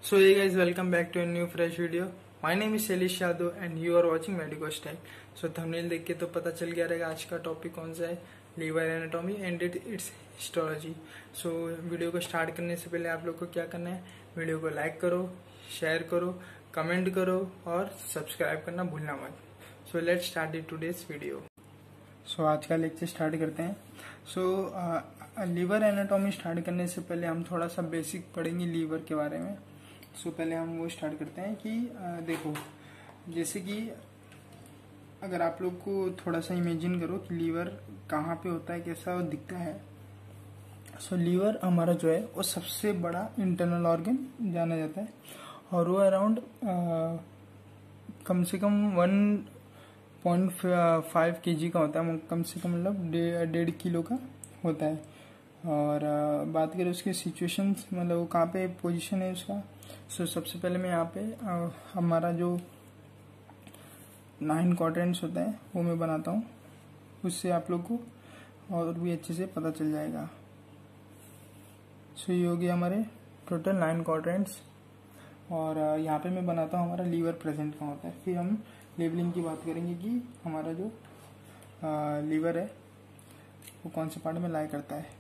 So hey guys, welcome back to a new fresh video. My name is Shailesh Yadav and you are watching Medico Style. So thumbnail देख के तो पता चल गया रहेगा आज का टॉपिक कौन सा है, liver anatomy and it's histology. So video को स्टार्ट करने से पहले आप लोग को क्या करना है, वीडियो को लाइक करो, शेयर करो, कमेंट करो और सब्सक्राइब करना भूलना मत. So let's start today's video. So आज का लेक्चर स्टार्ट करते हैं. सो लीवर एनाटॉमी स्टार्ट करने से पहले हम थोड़ा सा बेसिक पढ़ेंगे लीवर के बारे में. सो पहले हम वो स्टार्ट करते हैं कि देखो, जैसे कि अगर आप लोग को थोड़ा सा इमेजिन करो कि लीवर कहाँ पे होता है, कैसा वो दिखता है. सो लीवर हमारा जो है वो सबसे बड़ा इंटरनल ऑर्गन जाना जाता है और वो अराउंड कम से कम 1.5 kg का होता है, कम से कम मतलब 1.5 किलो का होता है. और बात करें उसके सिचुएशंस, मतलब वो कहाँ पे पोजीशन है उसका. सो सबसे पहले मैं यहाँ पे हमारा जो 9 क्वाड्रेंट्स होता है वो मैं बनाता हूँ, उससे आप लोग को और भी अच्छे से पता चल जाएगा. सो ये हो गया हमारे टोटल 9 क्वाड्रेंट्स. और यहाँ पे मैं बनाता हूँ हमारा लीवर प्रेजेंट कहाँ होता है. फिर हम लेबलिंग की बात करेंगे कि हमारा जो लीवर है वो कौन से पार्ट में लाई करता है.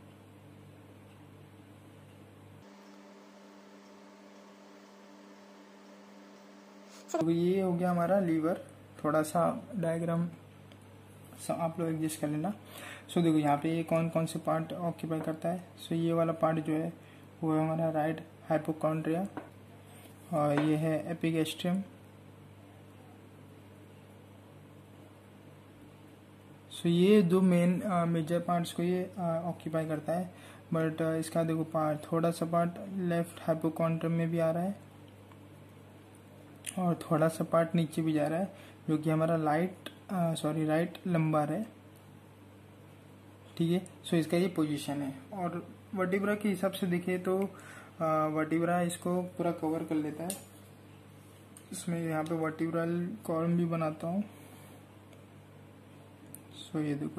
तो ये हो गया हमारा लीवर. थोड़ा सा डायग्राम आप लोग एडजस्ट कर लेना. सो देखो यहाँ पे ये कौन कौन से पार्ट ऑक्यूपाई करता है. सो ये वाला पार्ट जो है वो है हमारा राइट हाइपोकॉन्ड्रिया और ये है एपिगैस्ट्रियम. सो ये दो मेन मेजर पार्ट्स को ये ऑक्यूपाई करता है. बट इसका देखो पार्ट, थोड़ा सा पार्ट लेफ्ट हाइपोकॉन्ड्रियम में भी आ रहा है और थोड़ा सा पार्ट नीचे भी जा रहा है, जो कि हमारा राइट लंबार है. ठीक है. सो इसका ये पोजीशन है. और वर्टिब्रा के हिसाब से देखें तो वर्टिब्रा इसको पूरा कवर कर लेता है. इसमें यहाँ पे वर्टिब्रल कॉलम भी बनाता हूँ. सो ये देखो,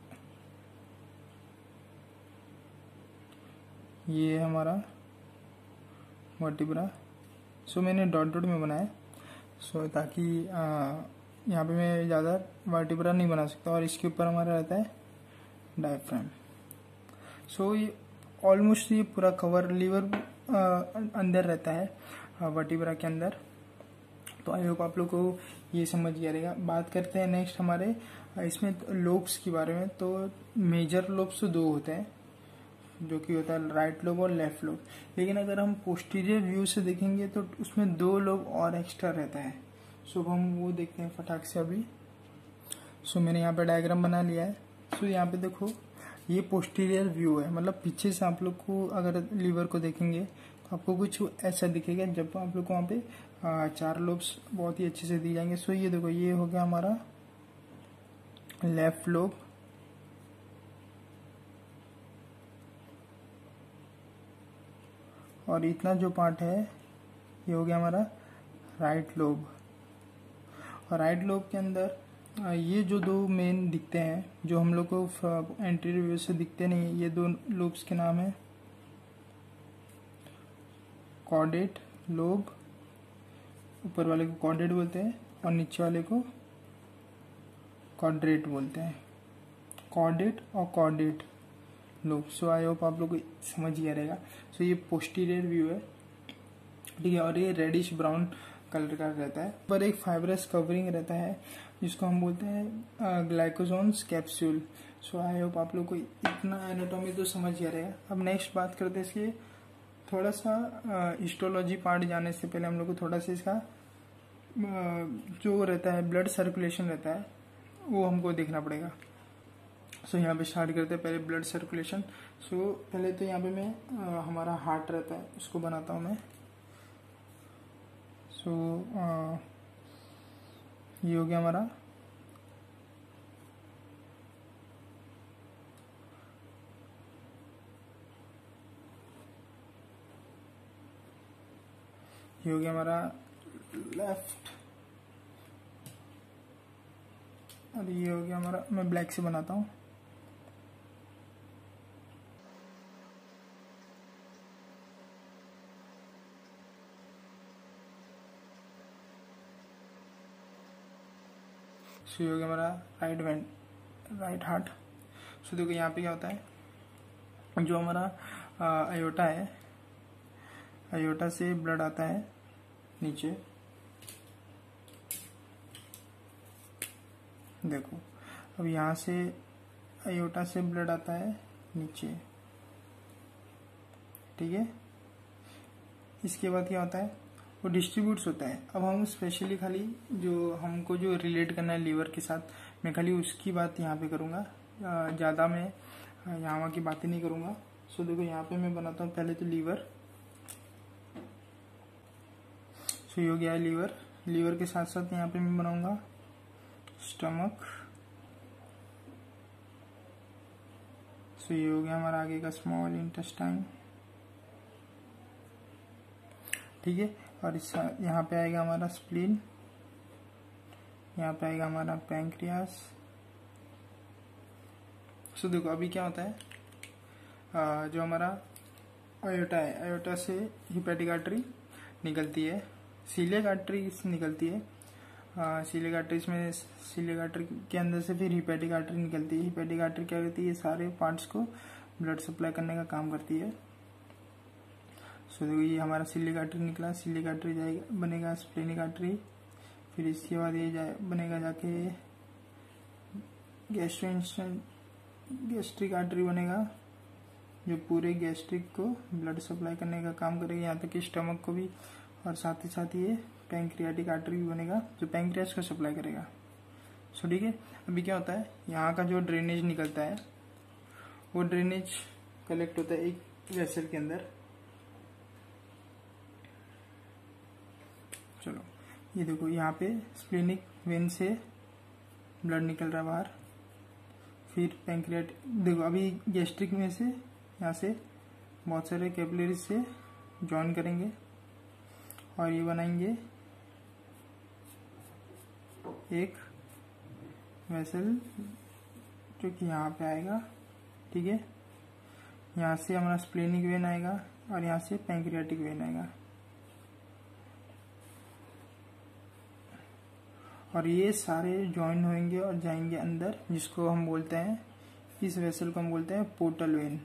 ये है हमारा वर्टिब्रा. सो मैंने डॉट डॉट में बनाया सो ताकि यहाँ पे मैं ज़्यादा वर्टिब्रा नहीं बना सकता. और इसके ऊपर हमारा रहता है डायफ्राम. सो ये ऑलमोस्ट ये पूरा कवर लीवर अंदर रहता है वर्टिब्रा के अंदर. तो आई होप आप लोग को ये समझ गया रहेगा. बात करते हैं नेक्स्ट हमारे इसमें लोब्स के बारे में. तो मेजर लोब्स तो 2 होते हैं, जो कि होता है राइट लोब और लेफ्ट लोब. लेकिन अगर हम पोस्टीरियर व्यू से देखेंगे तो उसमें 2 लोब और एक्स्ट्रा रहता है. सो हम वो देखते हैं फटाक से अभी. सो मैंने यहाँ पे डायग्राम बना लिया है. सो यहाँ पे देखो, ये पोस्टीरियर व्यू है, मतलब पीछे से आप लोग को अगर लीवर को देखेंगे तो आपको कुछ ऐसा दिखेगा. जब आप लोग को वहाँ पे 4 लोब्स बहुत ही अच्छे से दिए जाएंगे. सो ये देखो, ये हो गया हमारा लेफ्ट लोब. और इतना जो पार्ट है ये हो गया हमारा राइट लोब. और राइट लोब के अंदर ये जो 2 मेन दिखते हैं, जो हम लोग को एंटीरियर व्यू से दिखते नहीं, ये 2 लोब्स के नाम है कॉर्डेट लोब. ऊपर वाले को कॉर्डेट बोलते हैं और नीचे वाले को कॉर्डेट बोलते हैं. कॉर्डेट और caudate lobe. So I hope आप लोग को समझ गया रहेगा. सो ये पोस्टीरियर व्यू है, ठीक है. और ये रेडिश ब्राउन कलर का रहता है. पर एक फाइब्रस कवरिंग रहता है जिसको हम बोलते हैं ग्लाइकोजोन्स कैप्सूल. सो आई होप आप लोग को इतना एनाटॉमी तो समझ गया रहेगा. अब नेक्स्ट बात करते हैं इसके थोड़ा सा हिस्टोलॉजी पार्ट जाने से पहले हम लोग को थोड़ा सा इसका जो रहता है ब्लड सर्कुलेशन रहता है वो हमको देखना पड़ेगा. सो यहाँ पे स्टार्ट करते हैं पहले ब्लड सर्कुलेशन. सो पहले तो यहाँ पे मैं हमारा हार्ट रहता है उसको बनाता हूँ मैं. सो ये हो गया हमारा लेफ्ट. और ये हो गया हमारा, मैं ब्लैक से बनाता हूँ. सो ये हो गया हमारा राइट हार्ट। सो देखो यहाँ पे क्या होता है, जो हमारा अयोटा है, अयोटा से ब्लड आता है नीचे, देखो अब यहाँ से अयोटा से ब्लड आता है नीचे, ठीक है। इसके बाद क्या होता है, वो डिस्ट्रीब्यूट्स होता है। अब हम स्पेशली खाली जो हमको जो रिलेट करना है लीवर के साथ, मैं खाली उसकी बात यहाँ पे करूँगा, ज़्यादा मैं यहाँ की बातें नहीं करूँगा। सो देखो यहाँ पे मैं बनाता हूँ पहले तो लीवर। सो ये हो गया है लीवर। लीवर के साथ साथ यहाँ पे मैं बनाऊँगा स्टमक। सो ये हो गया हमारा आगे का स्मॉल इंटेस्टाइन, ठीक है। और इस यहाँ पे आएगा हमारा स्प्लीन, यहाँ पे आएगा हमारा पैंक्रियास। सो देखो अभी क्या होता है, जो हमारा अयोटा है, अयोटा से हिपैटिक आर्टरी निकलती है, सीलियक आर्टरी निकलती है, सीलियक आर्टरीज में, सीलियक आर्टरी के अंदर से फिर हिपैटिक आर्टरी निकलती है। हिपैटिक आर्टरी क्या करती है, सारे पार्ट्स को ब्लड सप्लाई करने का काम करती है। सो देखो ये हमारा सीलियक आर्टरी निकला, सीलियक आर्टरी जाएगा बनेगा स्प्लेनिक आर्टरी, फिर इसके बाद ये बनेगा जाके गैस्ट्रिक आर्टरी बनेगा, जो पूरे गैस्ट्रिक को ब्लड सप्लाई करने का काम करेगा, यहाँ तक कि स्टमक को भी, और साथ ही साथ ये पैंक्रियाटिक आर्टरी भी बनेगा जो पैंक्रियास को सप्लाई करेगा। सो ठीक है। अभी क्या होता है, यहाँ का जो ड्रेनेज निकलता है वो ड्रेनेज कलेक्ट होता है एक वेसल के अंदर। चलो ये देखो यहाँ पे स्प्लेनिक वेन से ब्लड निकल रहा है बाहर, फिर पैंक्रियाटिक, देखो अभी गैस्ट्रिक में से यहाँ से बहुत सारे कैपिलरीज से जॉइन करेंगे और ये बनाएंगे एक वेसल जो कि यहाँ पे आएगा, ठीक है। यहाँ से हमारा स्प्लेनिक वेन आएगा और यहाँ से पैंक्रियाटिक वेन आएगा, और ये सारे जॉइन होंगे और जाएंगे अंदर, जिसको हम बोलते हैं, इस वेसल को हम बोलते हैं पोर्टल वेन,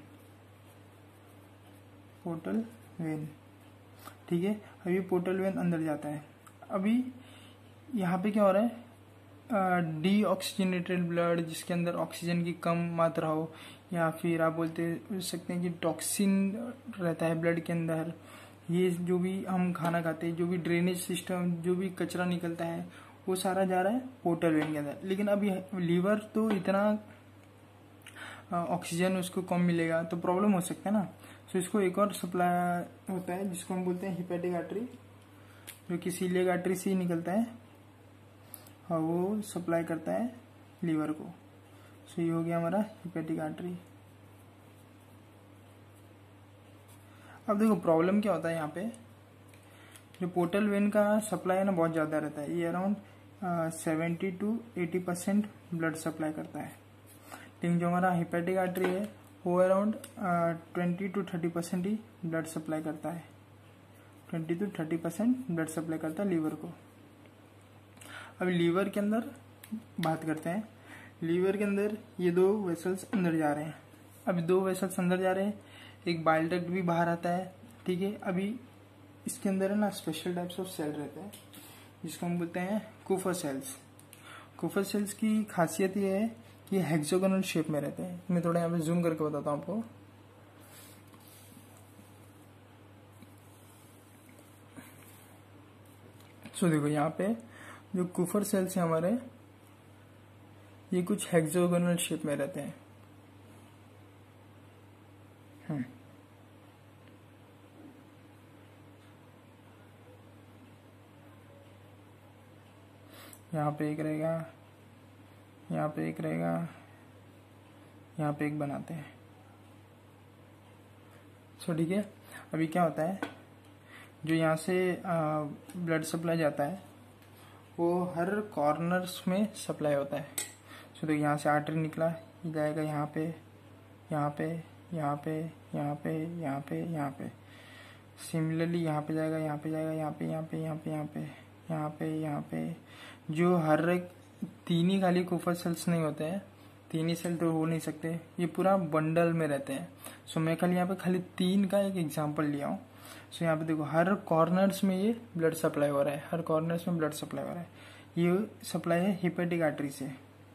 पोर्टल वेन, ठीक है। अभी पोर्टल वेन अंदर जाता है। अभी यहाँ पे क्या हो रहा है, डी ऑक्सीजनेटेड ब्लड, जिसके अंदर ऑक्सीजन की कम मात्रा हो, या फिर आप बोलते सकते हैं कि टॉक्सिन रहता है ब्लड के अंदर, ये जो भी हम खाना खाते हैं, जो भी ड्रेनेज सिस्टम, जो भी कचरा निकलता है, वो सारा जा रहा है पोर्टल वेन के अंदर। लेकिन अभी लीवर तो इतना ऑक्सीजन उसको कम मिलेगा तो प्रॉब्लम हो सकता है ना। तो इसको एक और सप्लाई होता है जिसको हम बोलते हैं हिपैटिक आर्टरी, जो कि सीलियक आर्टरी से ही निकलता है और वो सप्लाई करता है लीवर को। सो ये हो गया हमारा हिपैटिक आर्टरी। अब देखो प्रॉब्लम क्या होता है, यहाँ पे जो पोर्टल वेन का सप्लाई है ना बहुत ज़्यादा रहता है, ये अराउंड 70 to 80% ब्लड सप्लाई करता है। लेकिन जो हमारा हिपैटिक आर्टरी है वो अराउंड 20 to 30% ही ब्लड सप्लाई करता है, 20 to 30% ब्लड सप्लाई करता है लीवर को। अभी लीवर के अंदर बात करते हैं। लीवर के अंदर ये दो वेसल्स अंदर जा रहे हैं। अभी दो वेसल्स अंदर जा रहे हैं, एक बाइल डक्ट भी बाहर आता है, ठीक है। अभी इसके अंदर है ना स्पेशल टाइप्स ऑफ सेल रहते हैं जिसको हम बोलते हैं कूफर सेल्स। कूफर सेल्स की खासियत ये है कि हेक्सागोनल शेप में रहते हैं। मैं थोड़ा यहाँ पे जूम करके बताता हूँ आपको। सो देखो यहाँ पे जो कूफर सेल्स हैं हमारे, ये कुछ हेक्सागोनल शेप में रहते हैं। यहाँ पे एक रहेगा, यहाँ पे एक रहेगा, यहाँ पे एक बनाते हैं। सो ठीक है। अभी क्या होता है, जो यहाँ से ब्लड सप्लाई जाता है वो हर कॉर्नर्स में सप्लाई होता है। सो तो यहाँ से आर्टरी निकला, ये जाएगा यहाँ पे, यहाँ पे, यहाँ पे, यहाँ पे, यहाँ पे, यहाँ पे। सिमिलरली यहाँ पे जाएगा, यहाँ पे जाएगा, यहाँ पे, यहाँ पे, यहाँ पे, यहाँ पे, यहाँ पे, यहाँ पे। जो हर एक तीन ही खाली कूफर सेल्स नहीं होते हैं, तीन ही सेल तो हो नहीं सकते, ये पूरा बंडल में रहते हैं। सो मैं खाली यहाँ पे खाली 3 का एक एग्जांपल लिया हूँ। सो यहाँ पे देखो हर कॉर्नर्स में ये ब्लड सप्लाई हो रहा है, हर कॉर्नर्स में ब्लड सप्लाई हो रहा है। ये सप्लाई है हेपेटिक आर्टरी से,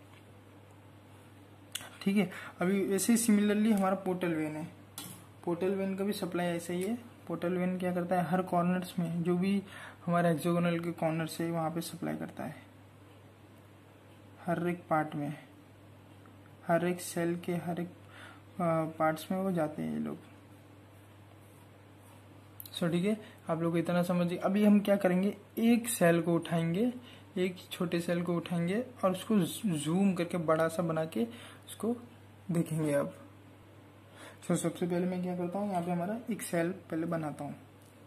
ठीक है। अभी वैसे सिमिलरली हमारा पोर्टल वेन है, पोर्टल वेन का भी सप्लाई ऐसा ही है। पोर्टल वेन क्या करता है, हर कॉर्नर्स में जो भी हमारे हेक्सागोनल के कॉर्नर्स है वहाँ पे सप्लाई करता है, हर एक पार्ट में, हर एक सेल के हर एक पार्ट्स में वो जाते हैं ये लोग। सो ठीक है, आप लोग इतना समझिए। अभी हम क्या करेंगे, एक सेल को उठाएंगे, एक छोटे सेल को उठाएंगे और उसको जूम करके बड़ा सा बना के उसको देखेंगे अब। सो सबसे पहले मैं क्या करता हूँ, यहाँ पे हमारा एक सेल पहले बनाता हूँ।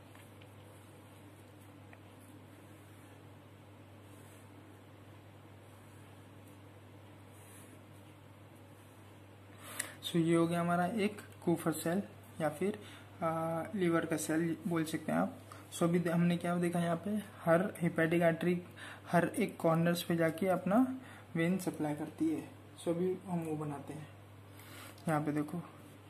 सो ये हो गया हमारा एक कूफर सेल या फिर लीवर का सेल बोल सकते हैं आप। सो अभी हमने क्या देखा, यहाँ पे हर हेपेटिक आर्टरी हर एक कॉर्नर्स पे जाके अपना वेन सप्लाई करती है। सो अभी हम वो बनाते हैं। यहाँ पे देखो,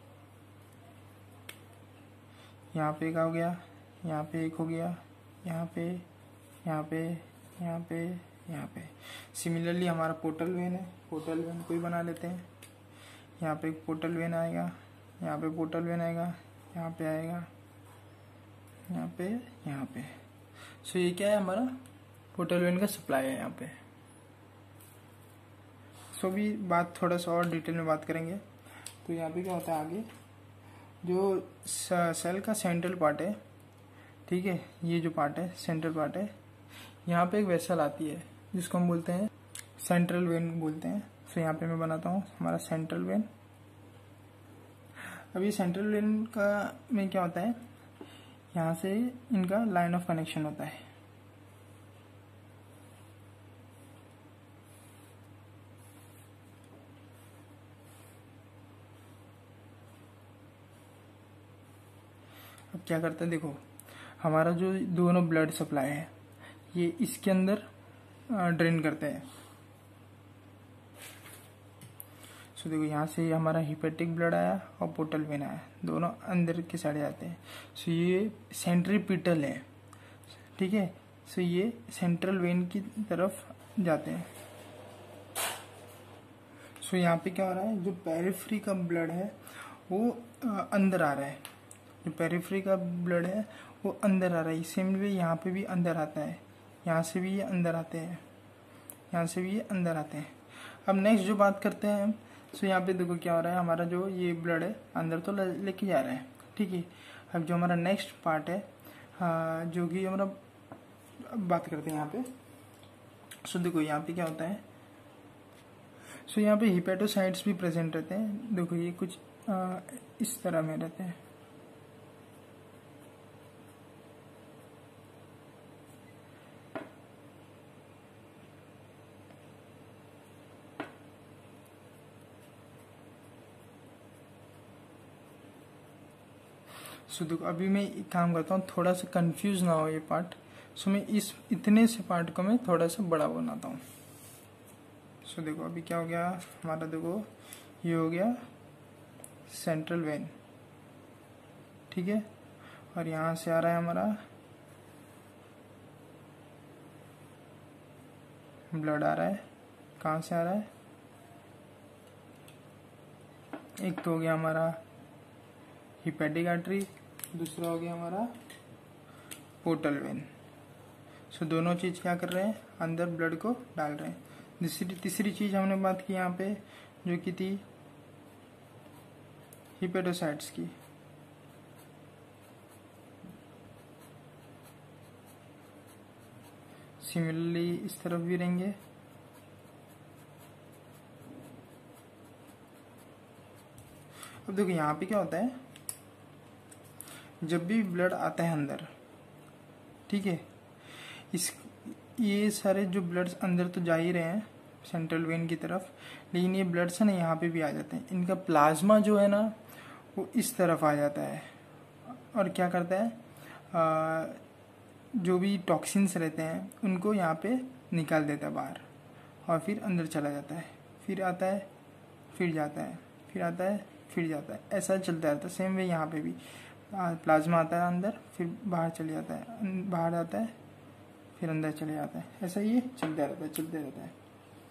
यहाँ पे एक हो गया, यहाँ पे एक हो गया, यहाँ पे, यहाँ पे, यहाँ पे, यहाँ पे। सिमिलरली हमारा पोर्टल वेन है, पोर्टल वेन को ही बना लेते हैं। यहाँ पे एक पोर्टल वेन आएगा, यहाँ पे पोर्टल वेन आएगा, यहाँ पे आएगा, यहाँ पे, यहाँ पे। सो ये क्या है, हमारा पोर्टल वेन का सप्लाई है यहाँ पे। सो भी बात थोड़ा सा और डिटेल में बात करेंगे। तो यहाँ पे क्या होता है, आगे जो सेल का सेंट्रल पार्ट है, ठीक है, ये जो पार्ट है सेंट्रल पार्ट है, यहाँ पे एक वेसल आती है जिसको हम बोलते हैं सेंट्रल वेन बोलते हैं। सो यहाँ पे मैं बनाता हूँ हमारा सेंट्रल वेन। अभी सेंट्रल वेन का में क्या होता है, यहाँ से इनका लाइन ऑफ कनेक्शन होता है। अब क्या करते हैं, देखो हमारा जो दोनों ब्लड सप्लाई है ये इसके अंदर ड्रेन करते हैं। सो देखो यहाँ से हमारा हिपेटिक ब्लड आया और पोर्टल वेन आया, दोनों अंदर के साइड जाते हैं। सो ये सेंट्रीपिटल है, ठीक है। सो ये सेंट्रल वेन की तरफ जाते हैं। सो यहाँ पे क्या हो रहा है, जो पेरिफेरी का ब्लड है वो अंदर आ रहा है, जो पेरिफेरी का ब्लड है वो अंदर आ रहा है। सेम वे यहाँ पे भी अंदर आता है, यहाँ से भी ये अंदर आते हैं, यहाँ से भी ये अंदर आते हैं। अब नेक्स्ट जो बात करते हैं हम, सो यहाँ पे देखो क्या हो रहा है, हमारा जो ये ब्लड है अंदर तो लेके जा रहा है, ठीक है। अब जो हमारा नेक्स्ट पार्ट है, जो कि हमारा बात करते हैं यहाँ पे। सो देखो यहाँ पे क्या होता है, सो यहाँ पे हिपेटोसाइट्स भी प्रेजेंट रहते हैं। देखो ये कुछ इस तरह में रहते हैं। सो देखो अभी मैं एक काम करता हूँ, थोड़ा सा कंफ्यूज ना हो ये पार्ट। सो मैं इस इतने से पार्ट को मैं थोड़ा सा बड़ा बनाता हूँ। सो देखो अभी क्या हो गया हमारा, देखो ये हो गया सेंट्रल वेन, ठीक है। और यहाँ से आ रहा है हमारा ब्लड आ रहा है, कहाँ से आ रहा है, एक तो हो गया हमारा हिपेटिक आर्टरी, दूसरा हो गया हमारा पोर्टल वेन। सो दोनों चीज क्या कर रहे हैं, अंदर ब्लड को डाल रहे हैं। तीसरी चीज हमने बात की यहाँ पे जो कि थी हिपेटोसाइट्स की। सिमिलरली इस तरफ भी रहेंगे। अब देखो यहाँ पे क्या होता है, जब भी ब्लड आता है अंदर, ठीक है, इस ये सारे जो ब्लड्स अंदर तो जा ही रहे हैं सेंट्रल वेन की तरफ, लेकिन ये ब्लड्स है ना यहाँ पे भी आ जाते हैं। इनका प्लाज्मा जो है ना वो इस तरफ आ जाता है और क्या करता है, जो भी टॉक्सिन्स रहते हैं उनको यहाँ पे निकाल देता है बाहर। और फिर अंदर चला जाता है, फिर आता है, फिर जाता है, फिर आता है, फिर जाता है, ऐसा चलता रहता है। सेम वे यहाँ पे भी प्लाज्मा आता है अंदर, फिर बाहर चले जाता है, बाहर आता है, फिर अंदर चले जाता है, ऐसा ये चलता रहता है, चलते रहता है।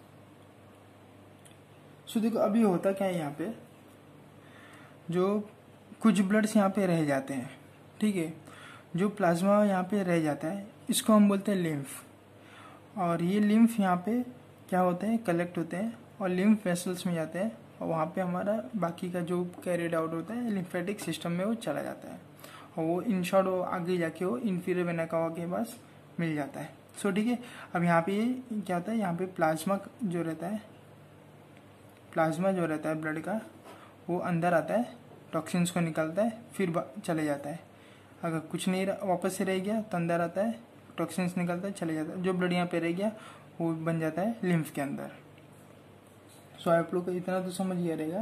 सो देखो अभी होता क्या है, यहाँ पे जो कुछ ब्लड्स यहाँ पे रह जाते हैं, ठीक है, जो प्लाज्मा यहाँ पे रह जाता है इसको हम बोलते हैं लिम्फ। और ये लिम्फ यहाँ पे क्या होते हैं, कलेक्ट होते हैं और लिम्फ वेसल्स में जाते हैं, और वहाँ पे हमारा बाकी का जो कैरिड आउट होता है लिम्फेटिक सिस्टम में वो चला जाता है, और वो इन शॉर्ट वो आगे जाके वो इंफीरियर वेना कावा के पास मिल जाता है। सो ठीक है, अब यहाँ पे क्या होता है, यहाँ पे प्लाज्मा जो रहता है, प्लाज्मा जो रहता है ब्लड का, वो अंदर आता है, टॉक्सिन्स को निकालता है, फिर चले जाता है। अगर कुछ नहीं वापस से रह गया तो अंदर आता है, टॉक्सिन्स निकालता है, चले जाता है। जो ब्लड यहाँ पे रह गया वो बन जाता है लिम्फ के अंदर। सो आप लोग को इतना तो समझ गया रहेगा।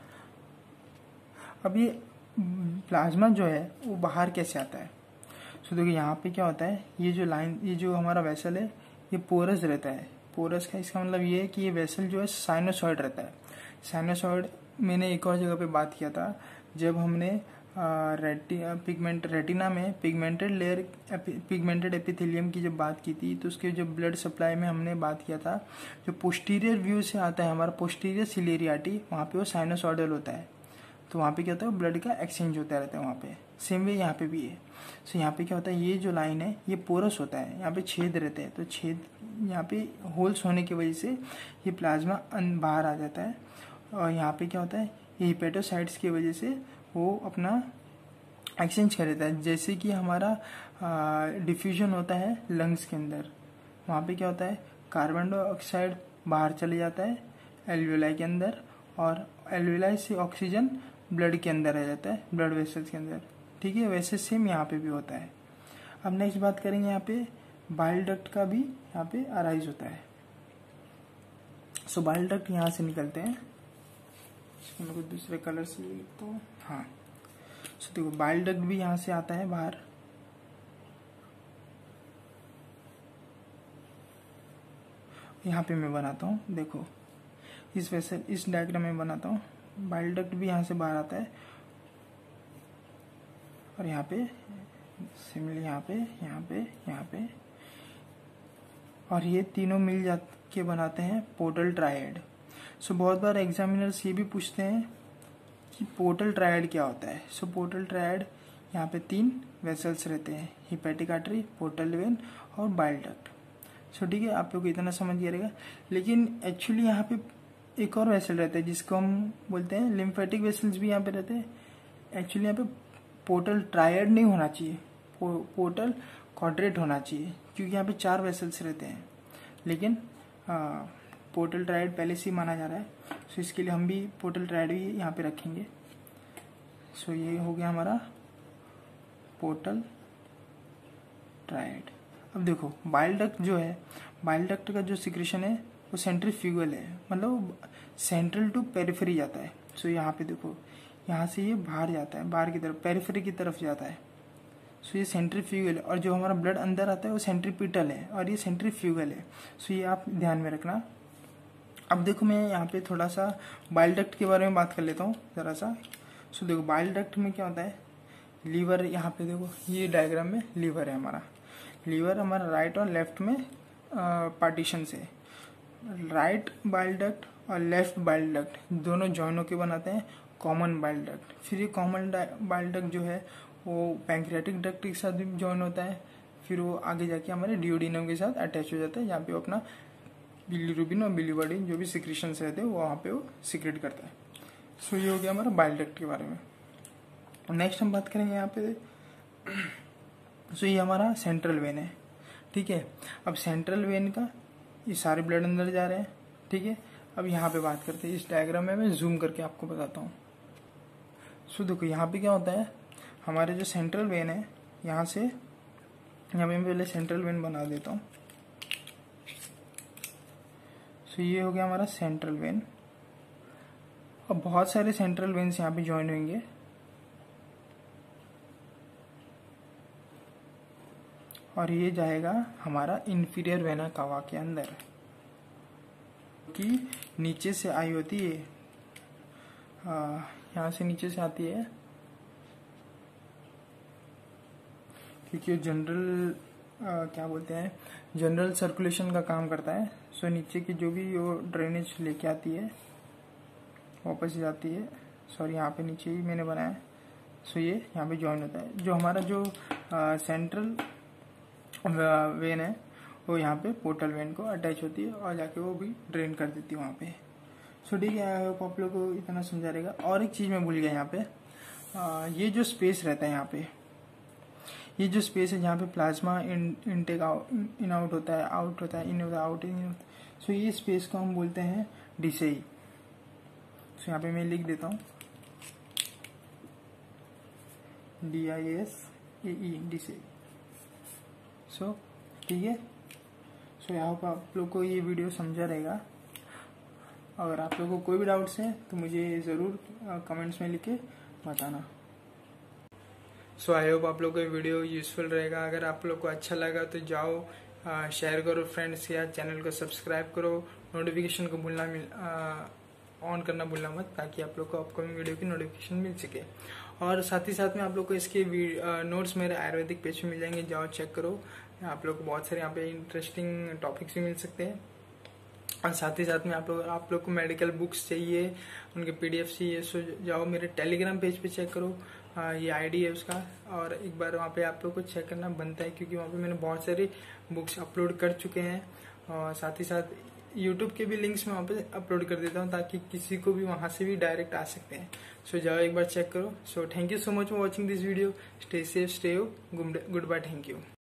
अब ये प्लाज्मा जो है वो बाहर कैसे आता है। सो देखिए यहाँ पे क्या होता है, ये जो लाइन, ये जो हमारा वेसल है ये पोरस रहता है। पोरस का इसका मतलब ये है कि ये वेसल जो है साइनोसॉइड रहता है। साइनोसॉइड मैंने एक और जगह पे बात किया था, जब हमने रेटिना में पिगमेंटेड लेयर, पिगमेंटेड एपिथेलियम की जब बात की थी, तो उसके जो ब्लड सप्लाई में हमने बात किया था, जो पोस्टीरियर व्यू से आता है हमारा पोस्टीरियर सिलियरी आर्टरी, वहाँ पे वो साइनोसॉइडल होता है। तो वहाँ पे क्या होता है, ब्लड का एक्सचेंज होता रहता है वहाँ पे। सेम वे यहाँ पे भी है। सो यहाँ पे क्या होता है, ये जो लाइन है ये पोरस होता है, यहाँ पे छेद रहते हैं, तो छेद यहाँ पे होल्स होने की वजह से ये प्लाज्मा बाहर आ जाता है। और यहाँ पे क्या होता है, ये हिपेटोसाइट्स की वजह से वो अपना एक्सचेंज कर देता है। जैसे कि हमारा डिफ्यूजन होता है लंग्स के अंदर, वहाँ पे क्या होता है, कार्बन डाइऑक्साइड बाहर चले जाता है एल्वियोलाई के अंदर, और एल्वियोलाई से ऑक्सीजन ब्लड के अंदर आ जाता है, ब्लड वेसल्स के अंदर। ठीक है, वैसे सेम यहाँ पे भी होता है। अब नेक्स्ट बात करेंगे, यहाँ पे बाइल डक्ट का भी यहाँ पे अराइज होता है। सो बाइल डक्ट यहाँ से निकलते हैं, इसको मैं कुछ दूसरे कलर से लिखता हूँ। हाँ, सो देखो बाइल डक्ट भी यहाँ से आता है बाहर। यहाँ पे मैं बनाता हूँ, देखो इस वैसे इस डायग्राम में बनाता हूँ, बाइल डक्ट भी यहाँ से बाहर आता है, और यहाँ पे सिमिलर यहाँ पे, और ये तीनों मिल जा के बनाते हैं पोर्टल ट्रायड। सो बहुत बार एग्जामिनर्स ये भी पूछते हैं कि पोर्टल ट्रायड क्या होता है। सो पोर्टल ट्रायड, यहाँ पे 3 वेसल्स रहते हैं, हिपैटिक आर्टरी, पोर्टल वेन और बाइल डक्ट। सो ठीक है, आप लोग को इतना समझ गया रहेगा। लेकिन एक्चुअली यहाँ पे एक और वेसल रहता है जिसको हम बोलते हैं लिम्फेटिक वेसल्स भी यहाँ पे रहते हैं। एक्चुअली यहाँ पे पोर्टल ट्रायड नहीं होना चाहिए, पोर्टल क्वाड्रेट होना चाहिए, क्योंकि यहाँ पे 4 वेसल्स रहते हैं। लेकिन पोर्टल ट्रायड पहले से ही माना जा रहा है, सो इसके लिए हम भी पोर्टल ट्रायड भी यहाँ पे रखेंगे। सो ये हो गया हमारा पोर्टल ट्रायड। अब देखो बाइल डक्ट जो है, बाइल डक्ट का जो सिक्रेशन है वो सेंट्रीफ्यूगल है, मतलब सेंट्रल टू पेरिफेरी जाता है। सो यहाँ पे देखो, यहाँ से ये बाहर जाता है, बाहर की तरफ, पेरिफेरी की तरफ जाता है। सो ये सेंट्रीफ्यूगल है, और जो हमारा ब्लड अंदर आता है वो सेंट्रीपिटल है, और ये सेंट्रीफ्यूगल है। सो ये आप ध्यान में रखना। अब देखो मैं यहाँ पे थोड़ा सा बाइल डक्ट के बारे में बात कर लेता हूँ ज़रा सा। सो देखो बाइल डक्ट में क्या होता है, लीवर, यहाँ पे देखो ये डायग्राम में लीवर है हमारा। लीवर हमारा राइट और लेफ्ट में पार्टीशन से, राइट बाइल डक्ट और लेफ्ट बाइल डक्ट दोनों जॉइन होके बनाते हैं कॉमन बाइल डक्ट। फिर ये कॉमन बाइल डक्ट जो है वो पैंक्रियाटिक डक्ट के साथ भी जॉइन होता है, फिर वो आगे जाके हमारे डिओडिनम के साथ अटैच हो जाता है, जहाँ पे वो अपना बिलीरुबिन और बिलीवर्डिन जो भी सिक्रेशंस रहते हैं वो वहाँ पे वो सिक्रेट करता है। सो ये हो गया हमारा बाइल डक्ट के बारे में। नेक्स्ट हम बात करेंगे यहाँ पे, सो ये हमारा सेंट्रल वेन है। ठीक है, अब सेंट्रल वेन का ये सारे ब्लड अंदर जा रहे हैं। ठीक है, अब यहाँ पे बात करते हैं, इस डायग्राम में मैं जूम करके आपको बताता हूँ। सो देखो यहाँ पे क्या होता है, हमारे जो सेंट्रल वेन है, यहाँ से यहाँ पे मैं पहले सेंट्रल वेन बना देता हूँ। सो ये हो गया हमारा सेंट्रल वेन। अब बहुत सारे सेंट्रल वेन्स यहाँ पे ज्वाइन होंगे, और ये जाएगा हमारा इंफीरियर वेना कावा के अंदर। कि नीचे से आई होती है, यहाँ से नीचे से आती है, क्योंकि जनरल क्या बोलते हैं, जनरल सर्कुलेशन का काम करता है। सो नीचे की जो भी वो ड्रेनेज लेके आती है वापस जाती है। सॉरी, यहाँ पे नीचे ही मैंने बनाया है। सो ये यहाँ पे ज्वाइन होता है। जो हमारा जो सेंट्रल वेन है वो यहाँ पे पोर्टल वेन को अटैच होती है और जाके वो भी ड्रेन कर देती है वहाँ पे। सो ठीक है, आई होप आप लोग को इतना समझा रहेगा। और एक चीज़ मैं भूल गया यहाँ पे, ये जो स्पेस रहता है यहाँ पे, ये जो स्पेस है जहाँ पे प्लाज्मा इनटेक इन आउट होता है, आउट होता है, इन होता है, आउट इन होता है। सो ये स्पेस को हम बोलते हैं डिसेई। सो यहाँ पे मैं लिख देता हूँ DISAE, डिसेई। सो ठीक है। सो यहाँ पर आप लोग को ये वीडियो समझा रहेगा। अगर आप लोगों को कोई भी डाउट्स है तो मुझे ज़रूर कमेंट्स में लिख के बताना। सो आई होप आप लोग को ये वीडियो यूजफुल रहेगा। अगर आप लोग को अच्छा लगा तो जाओ शेयर करो फ्रेंड्स के साथ, चैनल को सब्सक्राइब करो, नोटिफिकेशन को ऑन करना भूलना मत, ताकि आप लोग को अपकमिंग वीडियो की नोटिफिकेशन मिल सके। और साथ ही साथ में आप लोग को इसके नोट्स मेरे आयुर्वेदिक पेज पे मिल जाएंगे, जाओ चेक करो। आप लोग को बहुत सारे यहाँ पे इंटरेस्टिंग टॉपिक्स भी मिल सकते हैं। और साथ ही साथ में आप लोग को मेडिकल बुक्स चाहिए, उनके PDF चाहिए, सो जाओ मेरे टेलीग्राम पेज पे चेक करो, ये ID है उसका। और एक बार वहाँ पे आप लोग को चेक करना बनता है, क्योंकि वहाँ पे मैंने बहुत सारी बुक्स अपलोड कर चुके हैं। और साथ ही साथ YouTube के भी लिंक्स मैं वहाँ पे अपलोड कर देता हूँ, ताकि किसी को भी वहाँ से भी डायरेक्ट आ सकते हैं। सो जाओ एक बार चेक करो। So thank you so much for watching this video. Stay safe, stay good bye, thank you.